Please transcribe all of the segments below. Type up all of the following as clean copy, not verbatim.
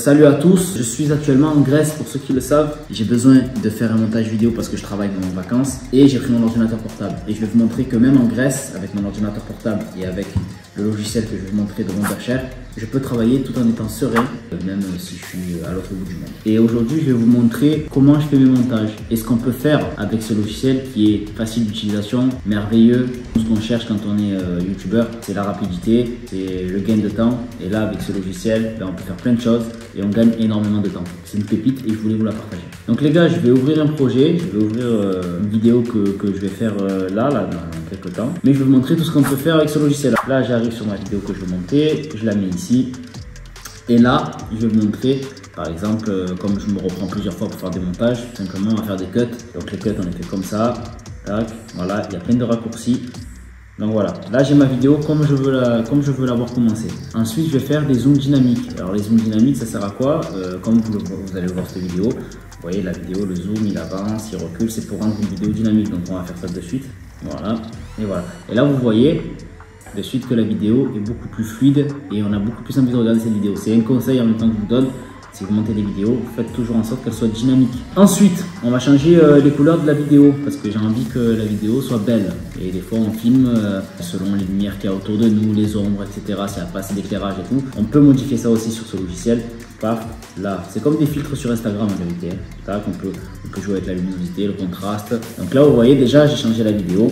Salut à tous, je suis actuellement en Grèce pour ceux qui le savent. J'ai besoin de faire un montage vidéo parce que je travaille dans mes vacances et j'ai pris mon ordinateur portable. Et je vais vous montrer que même en Grèce, avec mon ordinateur portable et avec le logiciel que je vais vous montrer de Wondershare, je peux travailler tout en étant serein, même si je suis à l'autre bout du monde. Et aujourd'hui, je vais vous montrer comment je fais mes montages et ce qu'on peut faire avec ce logiciel qui est facile d'utilisation, merveilleux. Tout ce qu'on cherche quand on est youtubeur, c'est la rapidité, c'est le gain de temps. Et là, avec ce logiciel, on peut faire plein de choses et on gagne énormément de temps. C'est une pépite et je voulais vous la partager. Donc les gars, je vais ouvrir un projet, je vais ouvrir une vidéo que je vais faire là dans quelques temps. Mais je vais vous montrer tout ce qu'on peut faire avec ce logiciel. Là, j'arrive sur ma vidéo que je veux monter, je la mets ici. Et là, je vais vous montrer, par exemple, comme je me reprends plusieurs fois pour faire des montages, simplement on va faire des cuts. Donc les cuts, on les fait comme ça. Tac, voilà, il y a plein de raccourcis. Donc voilà, là j'ai ma vidéo comme je veux l'avoir commencé. Ensuite, je vais faire des zooms dynamiques. Alors les zooms dynamiques, ça sert à quoi? Comme vous allez voir cette vidéo, vous voyez la vidéo, le zoom, il avance, il recule, c'est pour rendre une vidéo dynamique. Donc on va faire ça de suite. Voilà, et voilà. Et là vous voyez de suite que la vidéo est beaucoup plus fluide et on a beaucoup plus envie de regarder cette vidéo. C'est un conseil en même temps que je vous donne. Si vous montez des vidéos, faites toujours en sorte qu'elles soient dynamiques. Ensuite, on va changer les couleurs de la vidéo parce que j'ai envie que la vidéo soit belle. Et des fois, on filme selon les lumières qu'il y a autour de nous, les ombres, etc. S'il n'y a pas assez d'éclairage et tout. On peut modifier ça aussi sur ce logiciel. Paf, là, c'est comme des filtres sur Instagram en vérité. Tac, on peut jouer avec la luminosité, le contraste. Donc là, vous voyez déjà, j'ai changé la vidéo.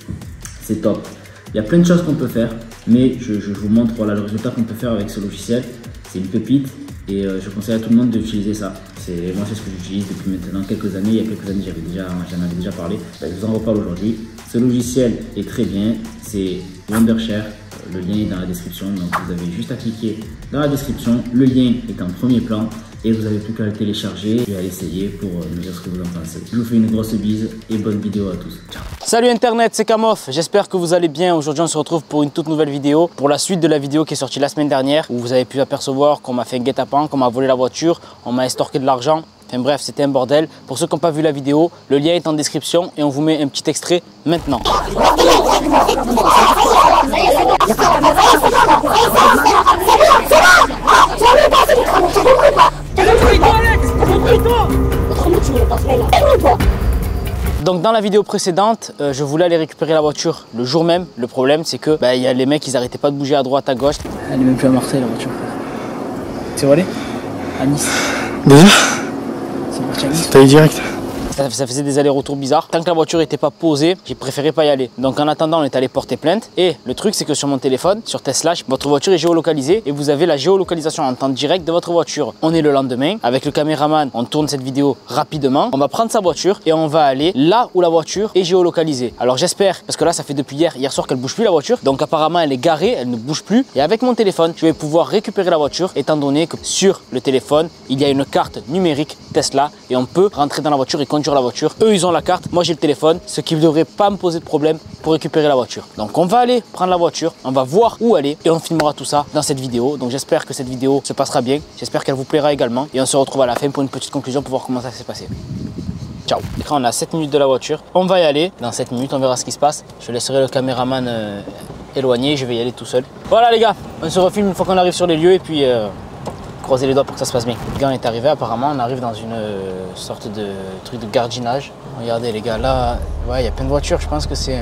C'est top. Il y a plein de choses qu'on peut faire, mais je vous montre voilà, le résultat qu'on peut faire avec ce logiciel. C'est une pépite. Et je conseille à tout le monde d'utiliser ça. Moi, c'est ce que j'utilise depuis maintenant quelques années. Il y a quelques années, j'en avais déjà parlé. Je vous en reparle aujourd'hui. Ce logiciel est très bien. C'est Wondershare. Le lien est dans la description. Donc, vous avez juste à cliquer dans la description. Le lien est en premier plan. Et vous n'avez plus qu'à le télécharger et à l'essayer pour me dire ce que vous en pensez. Je vous fais une grosse bise et bonne vidéo à tous. Ciao. Salut Internet, c'est Kamof. J'espère que vous allez bien. Aujourd'hui, on se retrouve pour une toute nouvelle vidéo. Pour la suite de la vidéo qui est sortie la semaine dernière, où vous avez pu apercevoir qu'on m'a fait un guet-apens, qu'on m'a volé la voiture, on m'a estorqué de l'argent. Enfin bref, c'était un bordel. Pour ceux qui n'ont pas vu la vidéo, le lien est en description et on vous met un petit extrait maintenant. Donc dans la vidéo précédente, je voulais aller récupérer la voiture le jour même. Le problème c'est que y a les mecs, ils arrêtaient pas de bouger à droite, à gauche. Elle est même plus à Marseille la voiture. C'est où elle est? À Nice. Déjà? C'est parti à Nice. T'as eu direct? Ça faisait des allers-retours bizarres. Tant que la voiture n'était pas posée, j'ai préféré pas y aller. Donc en attendant, on est allé porter plainte. Et le truc, c'est que sur mon téléphone, sur Tesla, votre voiture est géolocalisée et vous avez la géolocalisation en temps direct de votre voiture. On est le lendemain. Avec le caméraman, on tourne cette vidéo rapidement. On va prendre sa voiture et on va aller là où la voiture est géolocalisée. Alors j'espère, parce que là, ça fait depuis hier soir qu'elle bouge plus la voiture. Donc apparemment, elle est garée, elle ne bouge plus. Et avec mon téléphone, je vais pouvoir récupérer la voiture étant donné que sur le téléphone, il y a une carte numérique Tesla et on peut rentrer dans la voiture et conduire la voiture. Eux, ils ont la carte, moi j'ai le téléphone, ce qui ne devrait pas me poser de problème pour récupérer la voiture. Donc on va aller prendre la voiture, on va voir où elle est et on filmera tout ça dans cette vidéo. Donc j'espère que cette vidéo se passera bien, j'espère qu'elle vous plaira également et on se retrouve à la fin pour une petite conclusion pour voir comment ça s'est passé. Ciao. L'écran, on a 7 minutes de la voiture, on va y aller. Dans 7 minutes, on verra ce qui se passe. Je laisserai le caméraman éloigné, je vais y aller tout seul. Voilà les gars, on se refilme une fois qu'on arrive sur les lieux et puis croisez les doigts pour que ça se passe bien. Les gars, on est arrivé, apparemment, on arrive dans une sorte de truc de gardiennage. Regardez les gars, là, ouais, il y a plein de voitures. Je pense que c'est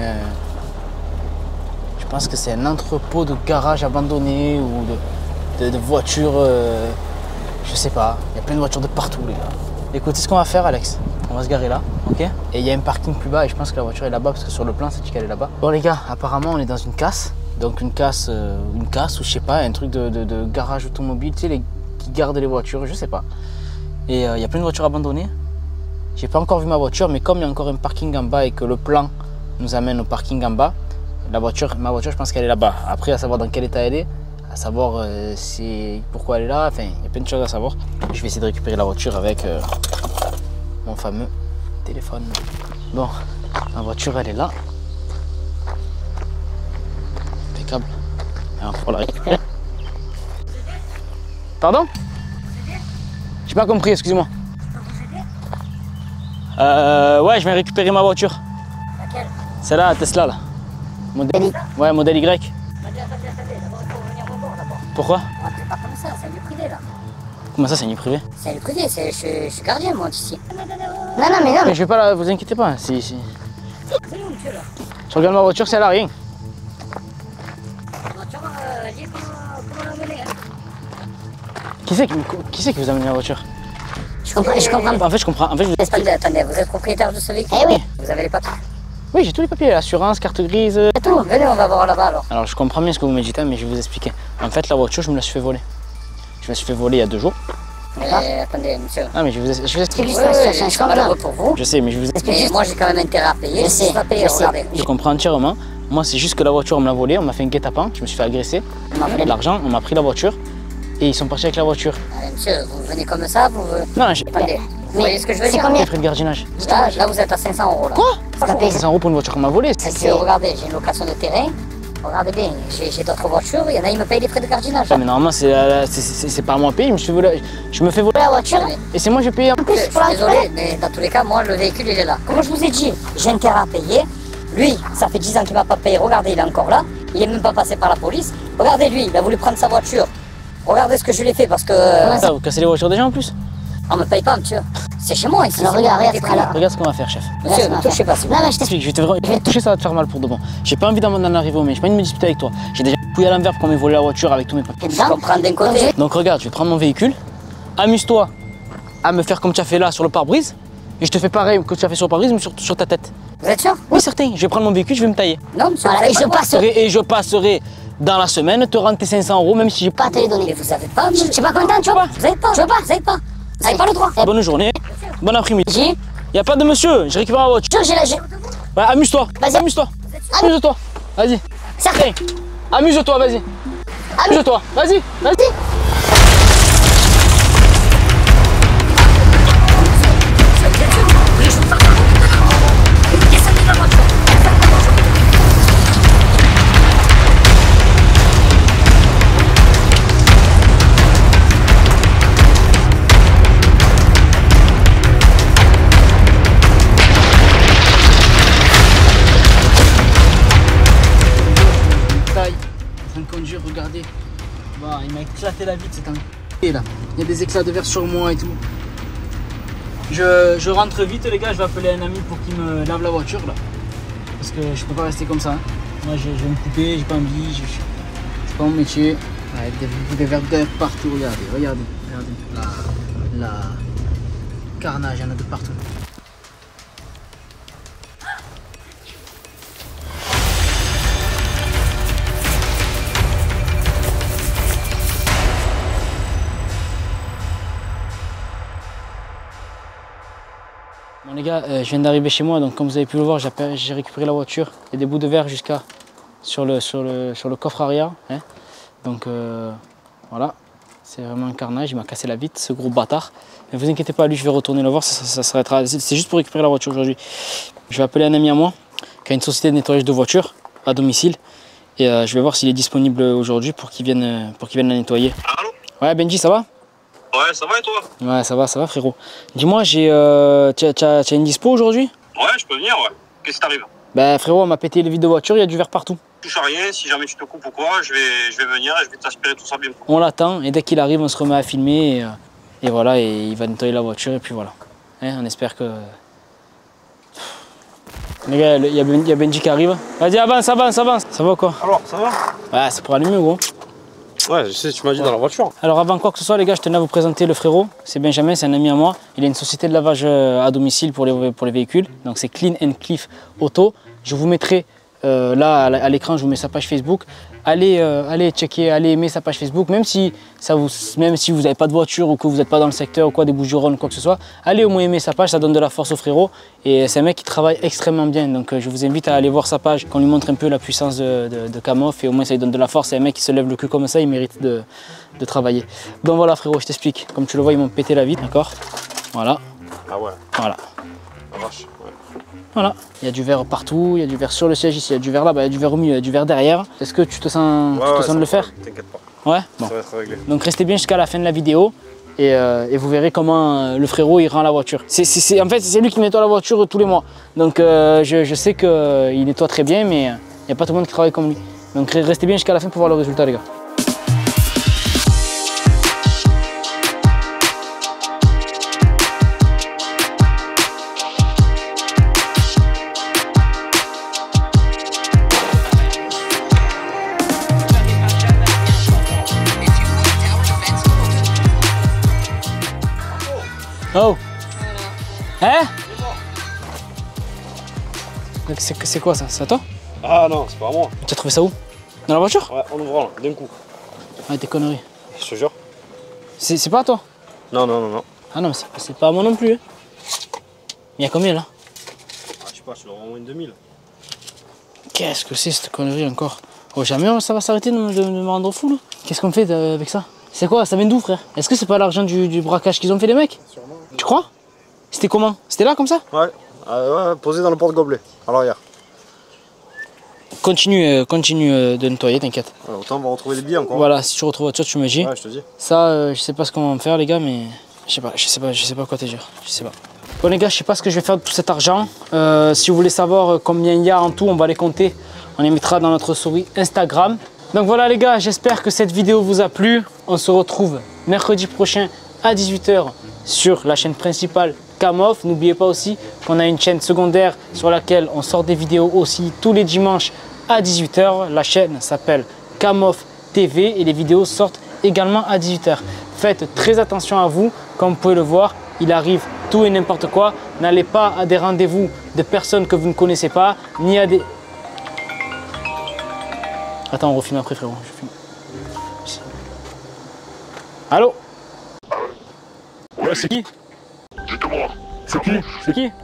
un entrepôt de garage abandonné ou de voitures, je sais pas. Il y a plein de voitures de partout les gars. Écoutez ce qu'on va faire Alex, on va se garer là, ok? Et il y a un parking plus bas et je pense que la voiture est là-bas parce que sur le plan, ça dit qu'elle est là-bas. Bon les gars, apparemment, on est dans une casse. Donc une casse ou je sais pas, un truc de garage automobile, tu sais, qui gardent les voitures, je sais pas. Et il y a plein de voitures abandonnées. J'ai pas encore vu ma voiture, mais comme il y a encore un parking en bas et que le plan nous amène au parking en bas, ma voiture, je pense qu'elle est là-bas. Après, à savoir dans quel état elle est, à savoir pourquoi elle est là, enfin, il y a plein de choses à savoir. Je vais essayer de récupérer la voiture avec mon fameux téléphone. Bon, ma voiture, elle est là. Impeccable. Alors, pour la récupérer. Pardon? J'ai pas compris, excusez-moi. Ouais, je viens récupérer ma voiture. Laquelle? Celle-là, la Tesla là. Modèle Y. Ouais, modèle Y. D'abord, il faut venir au bord d'abord. Pourquoi? C'est pas comme ça, c'est du privé là. Comment ça, c'est un lit privé? C'est un lit privé, je suis gardien moi d'ici. Non, mais non. Mais je vais pas là, vous inquiétez pas. Si. Je regarde ma voiture, c'est elle a rien. Qui c'est qui vous amène la voiture? Je comprends pas. En fait, je comprends. En fait, Attendez, vous êtes propriétaire de ce véhicule? Eh oui. Vous avez les papiers? Oui, j'ai tous les papiers, assurance, carte grise. Tout, venez, on va voir là-bas alors. Alors, je comprends bien ce que vous me dites, mais je vais vous expliquer. En fait, la voiture, je me la suis fait voler. Je me suis fait voler il y a 2 jours. Mais attendez, monsieur. Ah, mais je vous explique. C'est juste la situation, je c'est malheureux comprends. pour vous. Je sais, mais je vous explique. Mais moi j'ai quand même intérêt à payer. Je sais, vais pas payer, je sais. regardez. Je comprends entièrement. Moi, c'est juste que la voiture, on me l'a volée, on m'a fait un guet-apens, je me suis fait agresser. On m'a volé. L'argent, on m'a pris la voiture et ils sont partis avec la voiture. Allez, monsieur, vous venez comme ça, vous... Non, j'ai Attendez, vous voyez ce que je veux c'est dire? combien? les frais de gardiennage. Là, vous êtes à 500 €. Là. Quoi? T'as payé 500 € pour une voiture qu'on m'a volée. Monsieur, regardez, j'ai une location de terrain. Regardez bien, j'ai d'autres voitures, il y en a, ils me payent les frais de gardiennage. Ouais, mais normalement, c'est pas à moi à payer, je me fais voler La voiture, et c'est moi qui vais payer. Je suis désolé, mais dans tous les cas, moi, le véhicule, il est là. Comme je vous ai dit, j'ai intérêt à payer. Lui, ça fait 10 ans qu'il m'a pas payé. Regardez, il est encore là. Il est même pas passé par la police. Regardez, lui, il a voulu prendre sa voiture. Regardez ce que je lui ai fait parce que... Ça, vous cassez les voitures des gens en plus. On me paye pas, monsieur. C'est chez moi ici. Alors, c'est regarde, moi, regarde, alors. Regarde ce qu'on va faire, chef. Monsieur, ne touchez pas. s'il vous Non, plaît. mais je t'explique. Je vais te toucher, ça va te faire mal pour de bon. J'ai pas envie d'en arriver au mais j'ai pas envie de me disputer avec toi. J'ai déjà fouillé à l'envers pour qu'on m'ait volé la voiture avec tous mes papiers. Je comprends d'un côté. Donc regarde, je vais prendre mon véhicule. Amuse-toi à me faire comme tu as fait là sur le pare-brise. Et je te fais pareil que tu as fait sur le pare-brise, mais sur ta tête. Vous êtes sûr? Oui, certain. Je vais prendre mon véhicule, je vais me tailler. Non, monsieur. Voilà, et vous savez pas. je passerai dans la semaine te rendre tes 500 € même si j'ai pas. pas te les Mais donner. vous savez pas, Je monsieur. suis pas content, tu vois. Vous avez pas. Tu veux pas? Vous avez pas. Vous avez pas le droit. Bonne journée, bon après-midi. J'ai. Y a pas de monsieur, je récupère la voiture. J'ai la. Ouais, amuse-toi, Vas-y. amuse-toi. Amuse-toi, vas-y. Certain. Amuse-toi, vas-y. Amuse-toi, vas-y, vas-y. Taille, en train de conduire, regardez. Bah, il m'a éclaté la vitre, c'est un là. Il y a des éclats de verre sur moi et tout. Je rentre vite les gars, je vais appeler un ami pour qu'il me lave la voiture là. Parce que je peux pas rester comme ça. Hein. Moi je vais me couper, j'ai pas envie, c'est pas mon métier. Ouais, des verres de partout, regardez. La carnage, il y en a de partout. Bon les gars, je viens d'arriver chez moi, donc comme vous avez pu le voir, j'ai récupéré la voiture. Il y a des bouts de verre jusqu'à sur le coffre arrière. Hein. Donc voilà, c'est vraiment un carnage, il m'a cassé la vitre, ce gros bâtard. Mais vous inquiétez pas, lui je vais retourner le voir, ça s'arrêtera. C'est juste pour récupérer la voiture aujourd'hui. Je vais appeler un ami à moi qui a une société de nettoyage de voitures à domicile. Et je vais voir s'il est disponible aujourd'hui pour qu'il vienne la nettoyer. Allô? Ouais Benji, ça va? Ouais, ça va et toi? Ouais, ça va frérot. Dis-moi, tu as une dispo aujourd'hui? Ouais, je peux venir, ouais. Qu'est-ce qui t'arrive? Bah frérot, on m'a pété le vide de voiture, il y a du verre partout. Touche à rien, si jamais tu te coupes ou quoi, je vais venir et je vais t'aspirer tout ça bien. On l'attend et dès qu'il arrive, on se remet à filmer et voilà, et il va nettoyer la voiture et puis voilà. Hein, on espère que... Les gars, il y a Benji qui arrive. Vas-y, avance. Ça va quoi? Alors, ça va? Ouais, c'est pour allumer gros. Ouais, je sais, tu m'as dit dans la voiture. Alors avant quoi que ce soit les gars, je tenais à vous présenter le frérot. C'est Benjamin, c'est un ami à moi. Il a une société de lavage à domicile pour les véhicules. Donc c'est Clean and Cliff Auto. Je vous mettrai là à l'écran, je vous mets sa page Facebook. Allez checker, allez aimer sa page Facebook. Même si vous n'avez pas de voiture ou que vous n'êtes pas dans le secteur ou quoi, des Bouches-du-Rhône ou quoi que ce soit, allez au moins aimer sa page, ça donne de la force au frérot. Et c'est un mec qui travaille extrêmement bien. Donc je vous invite à aller voir sa page, qu'on lui montre un peu la puissance de Kamof et au moins ça lui donne de la force. C'est un mec qui se lève le cul comme ça, il mérite de travailler. Donc voilà frérot, je t'explique. Comme tu le vois, ils m'ont pété la vitre, d'accord? Voilà. Ah ouais, Voilà. ça marche. Ouais. Voilà, il y a du verre partout, il y a du verre sur le siège ici, il y a du verre là, il y a du verre au milieu, il y a du verre derrière. Est-ce que tu te sens, de le faire? T'inquiète pas, Ouais, bon. ça va être réglé. Donc restez bien jusqu'à la fin de la vidéo et vous verrez comment le frérot il rend la voiture. En fait, c'est lui qui nettoie la voiture tous les mois. Donc je sais qu'il nettoie très bien, mais il n'y a pas tout le monde qui travaille comme lui. Donc restez bien jusqu'à la fin pour voir le résultat les gars. Oh. Hein? C'est quoi ça? C'est à toi? Ah non, c'est pas à moi. Tu as trouvé ça où? Dans la voiture? Ouais, en ouvrant, là, d'un coup. Ah, tes conneries. Je te jure. C'est pas à toi? Non, non, non, non. Ah non, mais c'est pas à moi non plus. Hein. Il y a combien là? Ah, je sais pas, je dois avoir moins de 2000. Qu'est-ce que c'est cette connerie encore? Oh, jamais ça va s'arrêter de me rendre fou là. Qu'est-ce qu'on fait avec ça? C'est quoi? Ça vient d'où, frère? Est-ce que c'est pas l'argent du braquage qu'ils ont fait les mecs? Sûrement. Tu crois? C'était comment? C'était là comme ça? Ouais, ouais, posé dans le porte-gobelet, à l'arrière. Continue de nettoyer, t'inquiète. Ouais, autant on va retrouver des billets encore. Voilà, si tu retrouves autre chose, tu me dis. Ouais, je te dis. Ça, je sais pas ce qu'on va me faire, les gars, mais je sais pas quoi te dire. Je sais pas. Bon, les gars, je sais pas ce que je vais faire de tout cet argent. Si vous voulez savoir combien il y a en tout, on va les compter. On les mettra dans notre story Instagram. Donc voilà, les gars, j'espère que cette vidéo vous a plu. On se retrouve mercredi prochain à 18 h sur la chaîne principale Kamof. N'oubliez pas aussi qu'on a une chaîne secondaire sur laquelle on sort des vidéos aussi tous les dimanches à 18 h. La chaîne s'appelle Kamof TV et les vidéos sortent également à 18 h. Faites très attention à vous, comme vous pouvez le voir, il arrive tout et n'importe quoi. N'allez pas à des rendez-vous de personnes que vous ne connaissez pas, ni à des... Attends, on refilme après, frérot. Je filme. Allô? Ouais, c'est qui? Dites-moi. C'est qui? C'est qui?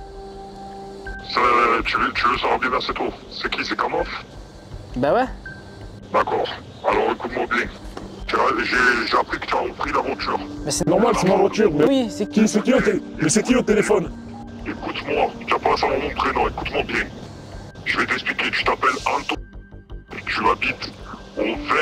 Tu le sauras bien assez tôt. C'est qui? C'est Kamof? Bah ouais. D'accord. Alors écoute-moi bien. J'ai appris que tu as repris la voiture. Mais c'est normal, c'est ma voiture. Mais oui, c'est qui? C'est qui au téléphone? Écoute-moi, tu n'as pas à savoir mon prénom, écoute-moi bien. Je vais t'expliquer, tu t'appelles Anto. Tu habites au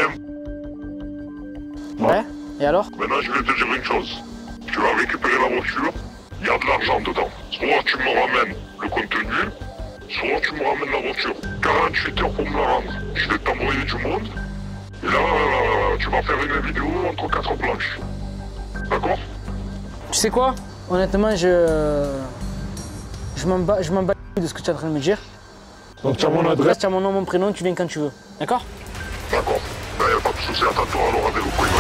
20. Ouais, et alors? Maintenant, je vais te dire une chose. Tu vas récupérer la voiture, il y a de l'argent dedans. Soit tu me ramènes le contenu, soit tu me ramènes la voiture. 48 heures pour me la rendre. Je vais t'envoyer du monde. Et là, tu vas faire une vidéo entre 4 planches. D'accord? Tu sais quoi? Honnêtement, je m'en bats de ce que tu es en train de me dire. Donc tu as mon adresse? Tu as mon nom, mon prénom, tu viens quand tu veux. D'accord? D'accord. Ben, y a pas de souci, attends-toi alors avec le prénom.